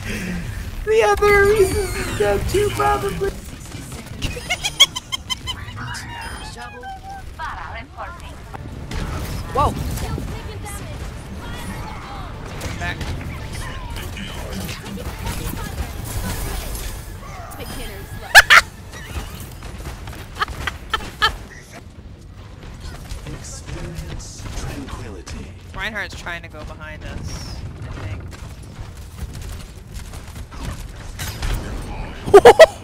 The other reasons is dead too, probably. Whoa! Back. Experience tranquility. Reinhardt's trying to go behind us, I think.